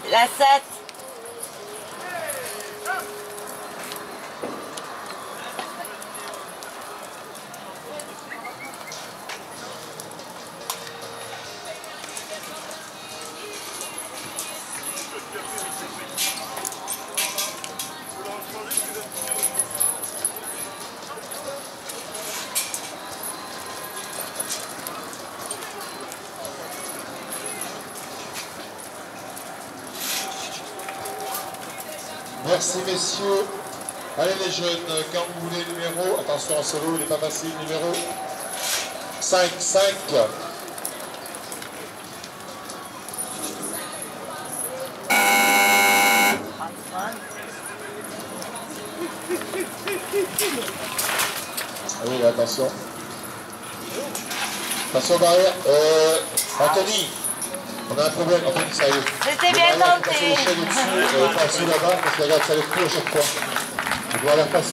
La 7. Merci messieurs. Allez les jeunes, quand vous voulez numéro, attention en solo, il n'est pas facile, numéro 5. Ah oui, attention. Attention barrière. Anthony, on a un problème, Anthony, sérieux. C'était bien tenté. Passer les chaînes au-dessus, pas au-dessus là-bas, parce que regarde, ça les fout à chaque fois. On doit la passer.